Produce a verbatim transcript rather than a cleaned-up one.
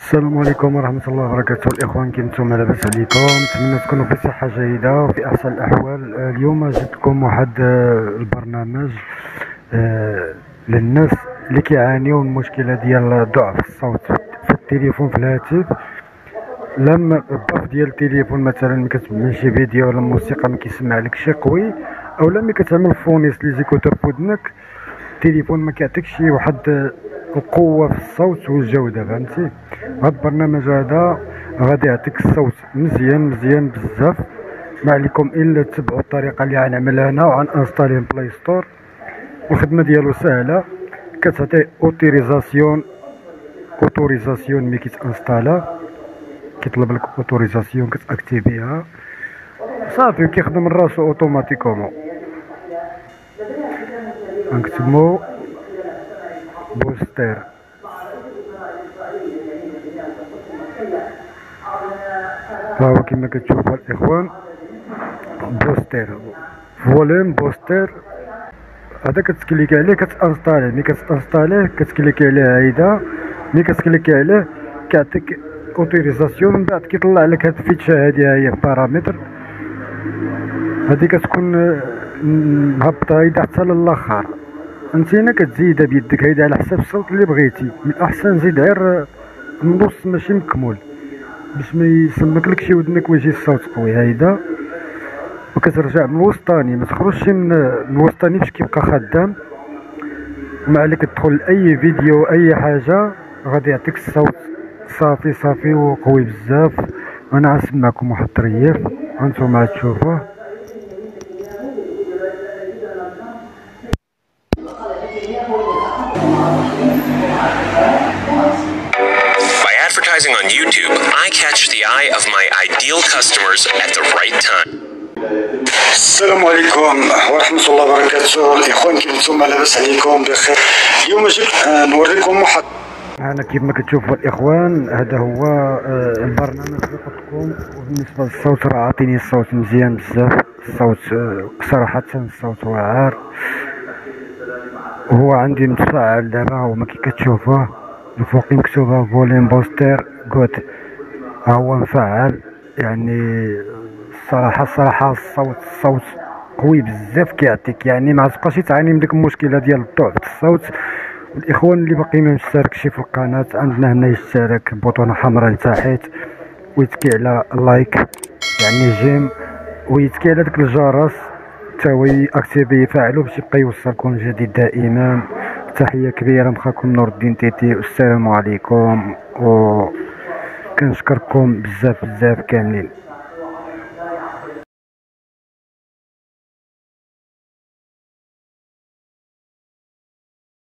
السلام عليكم ورحمة الله وبركاته. الإخوان كي نتوما لاباس عليكم؟ نتمنى تكونوا في صحة جيدة وفي أحسن الأحوال. آه، اليوم جبت لكم واحد آه، البرنامج آه، للناس اللي كيعانيو من المشكلة ديال ضعف الصوت في التليفون في الهاتف. لما الضعف ديال التليفون مثلا ملي كتسمع شي فيديو ولا موسيقى ما كيسمع لك شي قوي، او ملي كتعمل فونيس لي زيكوتور في ودنك التليفون ما كيعطيكش واحد القوه في الصوت والجوده، فهمتي؟ هاد البرنامج هذا غادي يعطيك الصوت مزيان مزيان بزاف. ما عليكم الا تتبعوا الطريقه اللي غنعملها انا وغن انستاليه من بلاي ستور. الخدمه ديالو سهله، كتعطي اوتوريزاسيون اوتوريزاسيون ملي كيتانستالا، كيطلب لك اوتوريزاسيون كتاكتيفيها صافي كيخدم من راسو اوتوماتيكومون. غنكتبو بوستر، ها هو كما كتشوفوا الاخوان بوستر فوليم بوستر. هذا كتكليكي عليه كتانستاليه، ملي كتانستاليه كتكليكي عليه هيدا، ملي كتكليكي عليه كيعطيك اوتوريزاسيون. من بعد كيطلع لك هاد الفيتشا هادي، هي في بارامتر هادي كتكون مهبطه هيدا حتى للاخر. انتينا كتزيدها بيدك هيدا على حساب الصوت اللي بغيتي. من الاحسن زيد غير النص ماشي مكمول باش ما يسمكلكش ودنك ويجي الصوت قوي. هيدا وكترجع من الوسطاني، ما تخرجش من الوسطاني باش كيبقى خدام. وما عليك تدخل لاي فيديو اي حاجه غادي يعطيك الصوت صافي صافي وقوي بزاف. انا غنسمعكم واحد الطريف وانتم غتشوفوه. By advertising on YouTube, I catch the eye of my ideal customers at the right time. السلام عليكم ورحمة الله وبركاته. الإخوان كيف نتوما لاباس عليكم بخير؟ اليوم جيت آه نوريكم واحد. أنا كيف ما كتشوفوا الإخوان هذا هو آه البرنامج اللي قلت لكم. وبالنسبة للصوت راه عاطيني الصوت مزيان بزاف. الصوت آه صراحة الصوت واعر، وهو عندي متفاعل دابا. هو ما كي كتشوفوه الفوق مكتوبة فوليم بوستر جود، ها هو مفعل. يعني الصراحه الصراحه الصوت الصوت قوي بزاف كيعطيك، يعني ما تبقاش تعاني من ديك المشكله ديال ضعف الصوت. الاخوان اللي باقي ما مشتركش في القناه عندنا هنا يشترك بوطونه حمراء لتحت ويتكي على لايك يعني جيم، ويتكي على داك الجرس حتى هو اكتيفي يفعلو باش يبقى يوصلكم جديد دائما. تحيه كبيره من خاكم نور الدين تيتي، والسلام عليكم وكنشكركم بزاف بزاف كاملين.